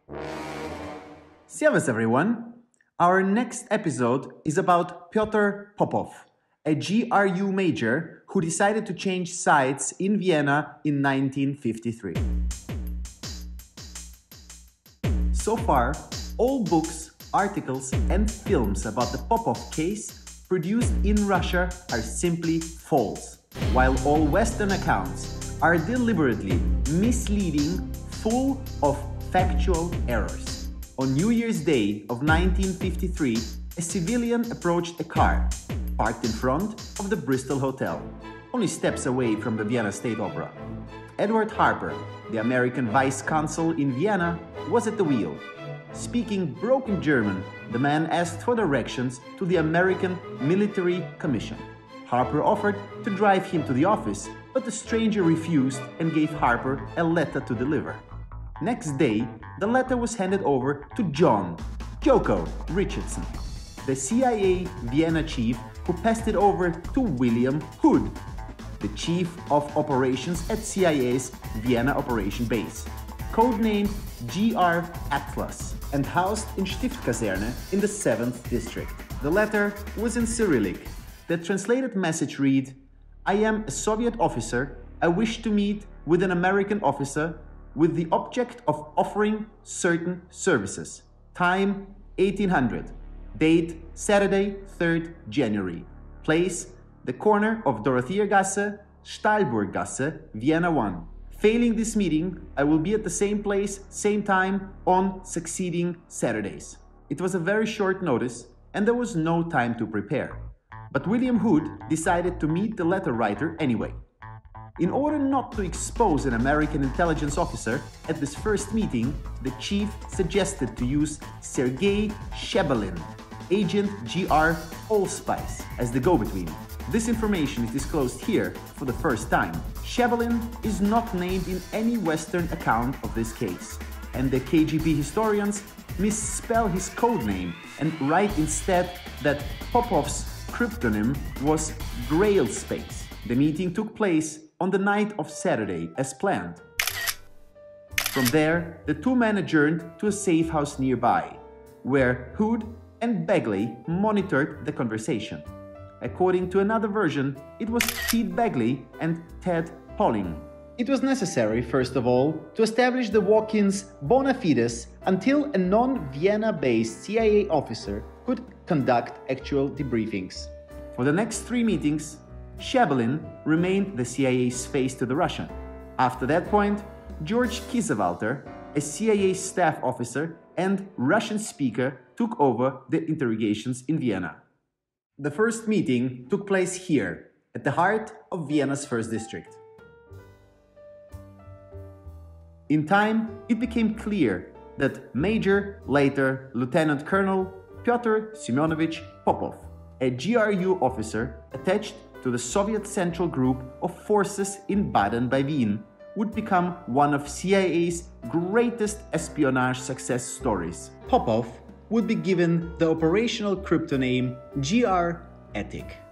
Servus everyone! Our next episode is about Piotr Popov, a GRU major who decided to change sides in Vienna in 1953. So far, all books, articles and films about the Popov case produced in Russia are simply false, while all Western accounts are deliberately misleading, full of factual errors. On New Year's Day of 1953, a civilian approached a car parked in front of the Bristol Hotel, only steps away from the Vienna State Opera. Edward Harper, the American vice-consul in Vienna, was at the wheel. Speaking broken German, the man asked for directions to the American Military Commission. Harper offered to drive him to the office, but the stranger refused and gave Harper a letter to deliver. Next day, the letter was handed over to Jocko Richardson, the CIA Vienna chief, who passed it over to William Hood, the chief of operations at CIA's Vienna operation base, codenamed GR Atlas, and housed in Stiftskaserne in the 7th district. The letter was in Cyrillic. The translated message read, "I am a Soviet officer. I wish to meet with an American officer with the object of offering certain services. Time 1800. Date Saturday, 3rd January. Place the corner of Dorotheagasse, Stahlburggasse, Vienna 1. Failing this meeting, I will be at the same place, same time, on succeeding Saturdays." It was a very short notice and there was no time to prepare. But William Hood decided to meet the letter writer anyway. In order not to expose an American intelligence officer at this first meeting, the chief suggested to use Sergei Shebelin, agent GR Allspice, as the go-between. This information is disclosed here for the first time. Shebelin is not named in any Western account of this case, and the KGB historians misspell his codename and write instead that Popov's cryptonym was Grail Space. The meeting took place on the night of Saturday as planned. From there, the two men adjourned to a safe house nearby, where Hood and Bagley monitored the conversation. According to another version, it was Pete Bagley and Ted Polling. It was necessary, first of all, to establish the walk-ins bona fides until a non-Vienna-based CIA officer could conduct actual debriefings. For the next 3 meetings, Shebelin remained the CIA's face to the Russian. After that point, George Kiesewetter, a CIA staff officer and Russian speaker, took over the interrogations in Vienna. The first meeting took place here, at the heart of Vienna's 1st district. In time, it became clear that Major, later Lieutenant Colonel, Piotr Semyonovich Popov, a GRU officer attached to the Soviet Central Group of Forces in Baden by Wien, would become one of CIA's greatest espionage success stories. Popov would be given the operational cryptoname GR Attic.